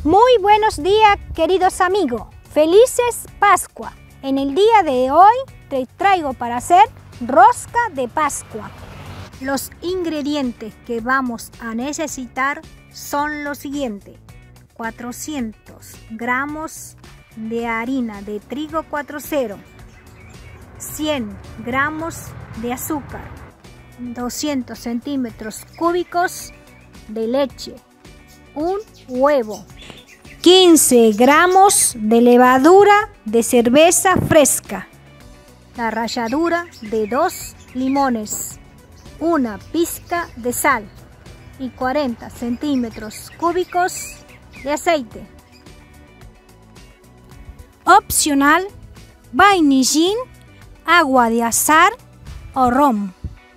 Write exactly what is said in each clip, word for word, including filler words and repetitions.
Muy buenos días, queridos amigos. Felices Pascua. En el día de hoy te traigo para hacer rosca de Pascua. Los ingredientes que vamos a necesitar son los siguientes: cuatrocientos gramos de harina de trigo cuatro cero, cien gramos de azúcar, doscientos centímetros cúbicos de leche, un huevo, quince gramos de levadura de cerveza fresca, la ralladura de dos limones, una pizca de sal y cuarenta centímetros cúbicos de aceite. Opcional: vainillín, agua de azahar o ron.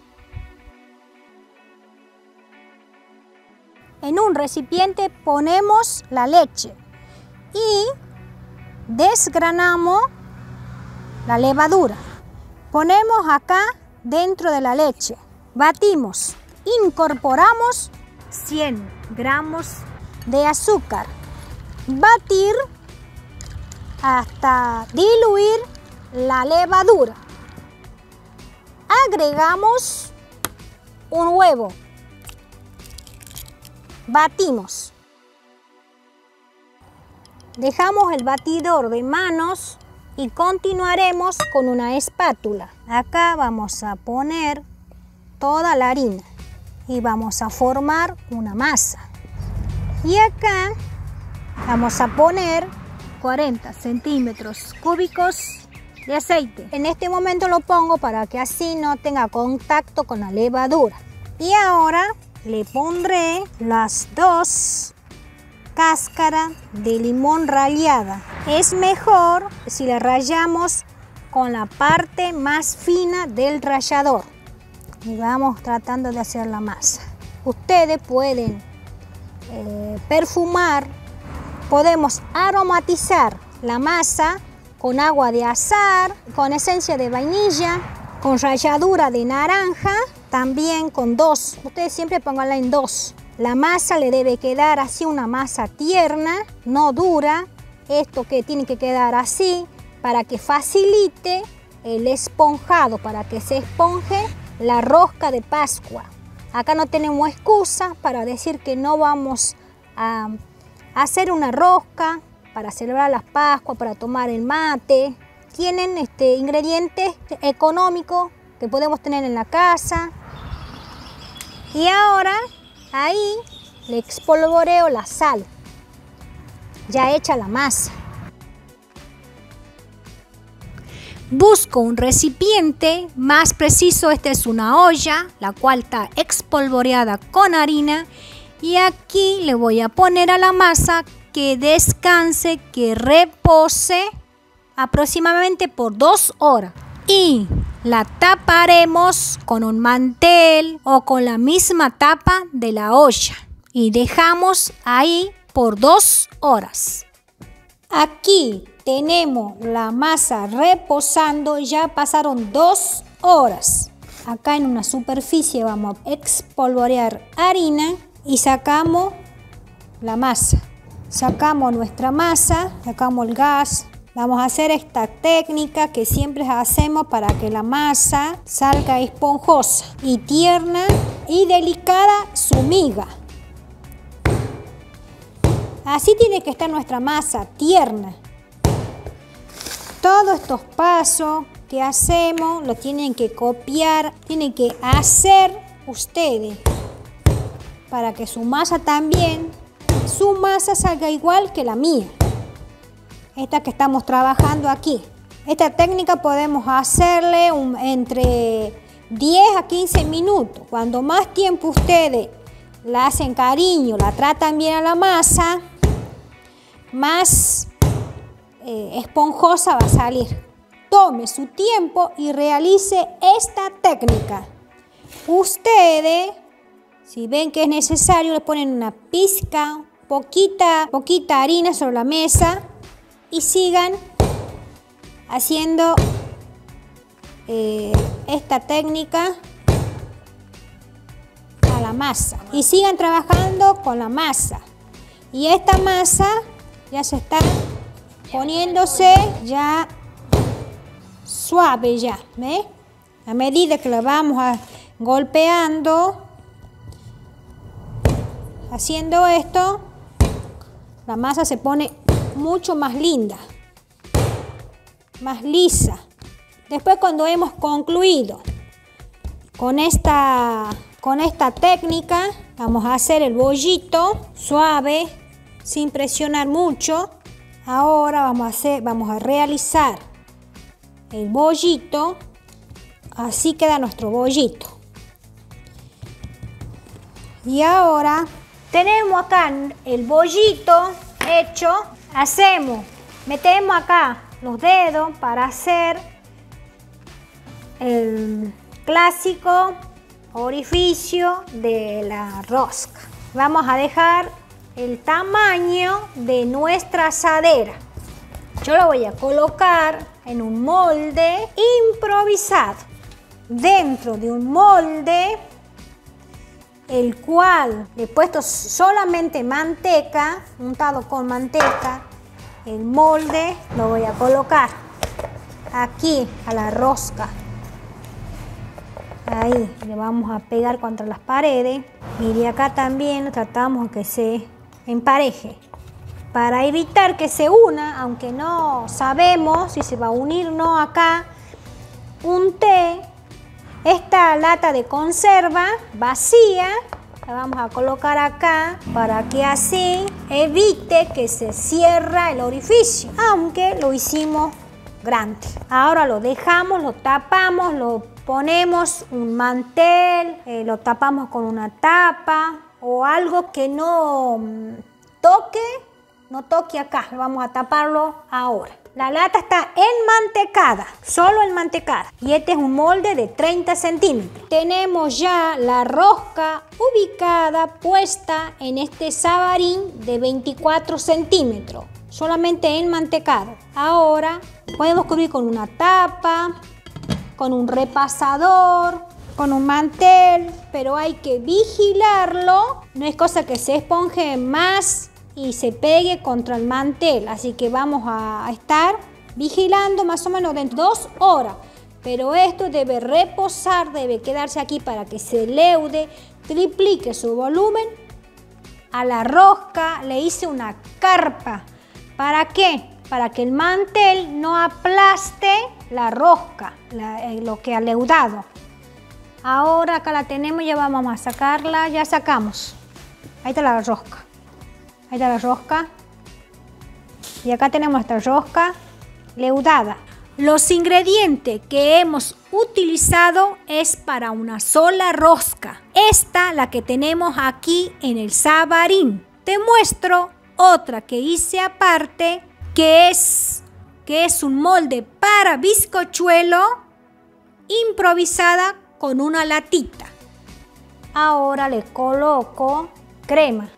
En un recipiente ponemos la leche y desgranamos la levadura. Ponemos acá dentro de la leche. Batimos. Incorporamos cien gramos de azúcar. Batir hasta diluir la levadura. Agregamos un huevo. Batimos. Dejamos el batidor de manos y continuaremos con una espátula. Acá vamos a poner toda la harina y vamos a formar una masa. Y acá vamos a poner cuarenta centímetros cúbicos de aceite. En este momento lo pongo para que así no tenga contacto con la levadura. Y ahora le pondré las dos cáscaras de limón rallada. Es mejor si la rallamos con la parte más fina del rallador. Y vamos tratando de hacer la masa. Ustedes pueden eh, perfumar, podemos aromatizar la masa con agua de azahar, con esencia de vainilla, con ralladura de naranja, también con dos. Ustedes siempre pónganla en dos. La masa le debe quedar así, una masa tierna, no dura. Esto que tiene que quedar así para que facilite el esponjado, para que se esponje la rosca de Pascua. Acá no tenemos excusa para decir que no vamos a hacer una rosca para celebrar las Pascuas, para tomar el mate. Tienen este, ingredientes económicos que podemos tener en la casa. Y ahora ahí le espolvoreo la sal, ya hecha la masa. Busco un recipiente, más preciso, esta es una olla, la cual está espolvoreada con harina. Y aquí le voy a poner a la masa que descanse, que repose aproximadamente por dos horas. Y la taparemos con un mantel o con la misma tapa de la olla. Y dejamos ahí por dos horas. Aquí tenemos la masa reposando, ya pasaron dos horas. Acá en una superficie vamos a espolvorear harina y sacamos la masa. Sacamos nuestra masa, sacamos el gas. Vamos a hacer esta técnica que siempre hacemos para que la masa salga esponjosa y tierna y delicada su miga. Así tiene que estar nuestra masa, tierna. Todos estos pasos que hacemos los tienen que copiar, tienen que hacer ustedes para que su masa también, su masa salga igual que la mía. Esta que estamos trabajando aquí. Esta técnica podemos hacerle un, entre diez a quince minutos. Cuando más tiempo ustedes la hacen cariño, la tratan bien a la masa, más eh, esponjosa va a salir. Tome su tiempo y realice esta técnica. Ustedes, si ven que es necesario, le ponen una pizca, poquita, poquita harina sobre la mesa. Y sigan haciendo eh, esta técnica a la masa. Y sigan trabajando con la masa. Y esta masa ya se está poniéndose ya suave ya, ¿ves? A medida que la vamos a, golpeando, haciendo esto, la masa se pone mucho más linda, más lisa. Después, cuando hemos concluido con esta, con esta técnica, vamos a hacer el bollito suave, sin presionar mucho. Ahora vamos a, hacer, vamos a realizar el bollito. Así queda nuestro bollito. Y ahora tenemos acá el bollito hecho. Hacemos, metemos acá los dedos para hacer el clásico orificio de la rosca. Vamos a dejar el tamaño de nuestra asadera. Yo lo voy a colocar en un molde improvisado. Dentro de un molde, el cual le he puesto solamente manteca, untado con manteca. El molde lo voy a colocar aquí a la rosca. Ahí le vamos a pegar contra las paredes. Mire, acá también tratamos que se empareje para evitar que se una, aunque no sabemos si se va a unir o no. Acá unté esta lata de conserva vacía, la vamos a colocar acá para que así evite que se cierre el orificio, aunque lo hicimos grande. Ahora lo dejamos, lo tapamos, lo ponemos un mantel, eh, lo tapamos con una tapa o algo que no toque, no toque acá. Vamos a taparlo ahora. La lata está enmantecada, solo enmantecada. Y este es un molde de treinta centímetros. Tenemos ya la rosca ubicada, puesta en este sabarín de veinticuatro centímetros, solamente enmantecado. Ahora podemos cubrir con una tapa, con un repasador, con un mantel, pero hay que vigilarlo. No es cosa que se esponje más y se pegue contra el mantel, así que vamos a estar vigilando más o menos dentro de dos horas, pero esto debe reposar, debe quedarse aquí para que se leude, triplique su volumen. A la rosca le hice una carpa. ¿Para qué? Para que el mantel no aplaste la rosca, la, eh, lo que ha leudado. Ahora acá la tenemos, ya vamos a sacarla, ya sacamos. Ahí está la rosca. Ahí está la rosca. Y acá tenemos nuestra rosca leudada. Los ingredientes que hemos utilizado es para una sola rosca. Esta, la que tenemos aquí en el sabarín. Te muestro otra que hice aparte, que es, que es un molde para bizcochuelo improvisada con una latita. Ahora le coloco crema.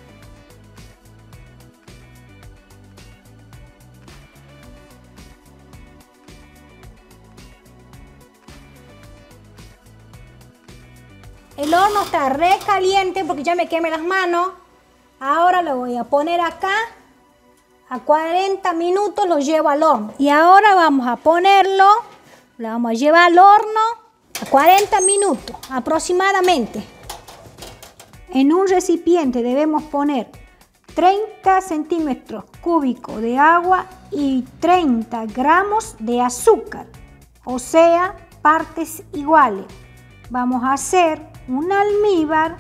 El horno está re caliente porque ya me quemé las manos. Ahora lo voy a poner acá. A cuarenta minutos lo llevo al horno. Y ahora vamos a ponerlo, lo vamos a llevar al horno a cuarenta minutos aproximadamente. En un recipiente debemos poner treinta centímetros cúbicos de agua y treinta gramos de azúcar, o sea, partes iguales. Vamos a hacer un almíbar,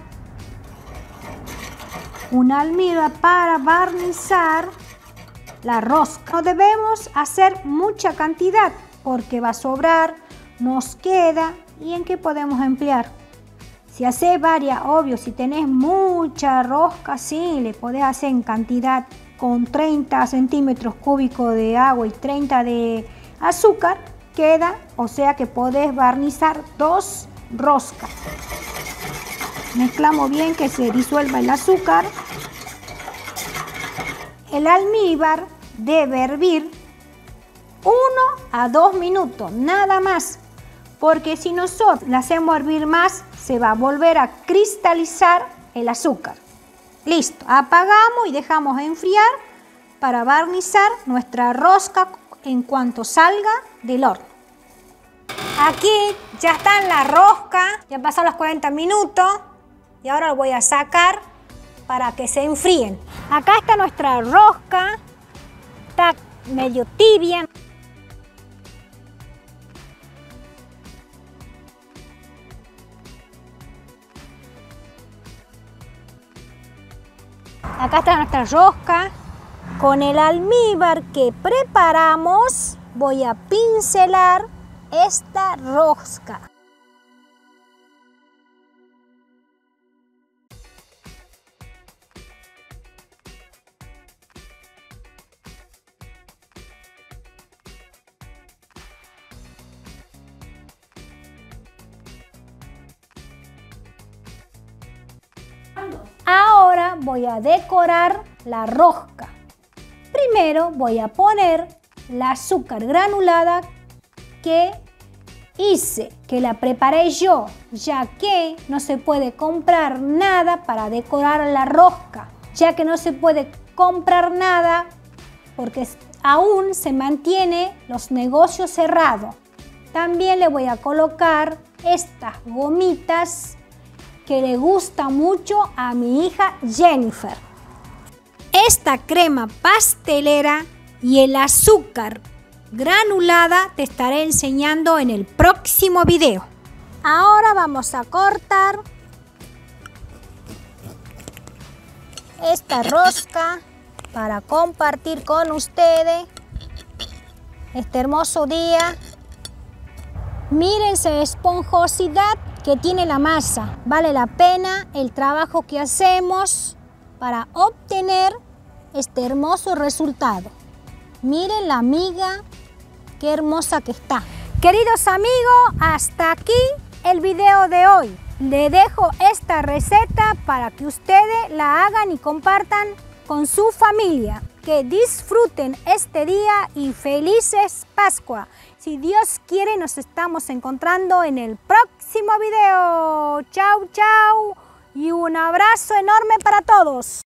un almíbar para barnizar la rosca. No debemos hacer mucha cantidad porque va a sobrar, nos queda. ¿Y en qué podemos emplear? Si haces varias, obvio, si tenés mucha rosca, sí, le podés hacer en cantidad con treinta centímetros cúbicos de agua y treinta de azúcar, queda, o sea que podés barnizar dos roscas. Mezclamos bien que se disuelva el azúcar. El almíbar debe hervir uno a dos minutos, nada más, porque si nosotros le hacemos hervir más, se va a volver a cristalizar el azúcar. Listo, apagamos y dejamos enfriar para barnizar nuestra rosca en cuanto salga del horno. Aquí ya está en la rosca, ya pasaron los cuarenta minutos y ahora lo voy a sacar para que se enfríen. Acá está nuestra rosca, está medio tibia. Acá está nuestra rosca. Con el almíbar que preparamos voy a pincelar esta rosca. Ahora voy a decorar la rosca. Primero voy a poner la azúcar granulada que hice, que la preparé yo, ya que no se puede comprar nada para decorar la rosca, ya que no se puede comprar nada porque aún se mantiene los negocios cerrados. También le voy a colocar estas gomitas que le gusta mucho a mi hija Jennifer. Esta crema pastelera y el azúcar granulada te estaré enseñando en el próximo video. Ahora vamos a cortar esta rosca para compartir con ustedes este hermoso día. Miren esa esponjosidad que tiene la masa. Vale la pena el trabajo que hacemos para obtener este hermoso resultado. Miren la miga, qué hermosa que está. Queridos amigos, hasta aquí el video de hoy. Le dejo esta receta para que ustedes la hagan y compartan con su familia. Que disfruten este día y felices Pascua. Si Dios quiere, nos estamos encontrando en el próximo video. Chau, chau y un abrazo enorme para todos.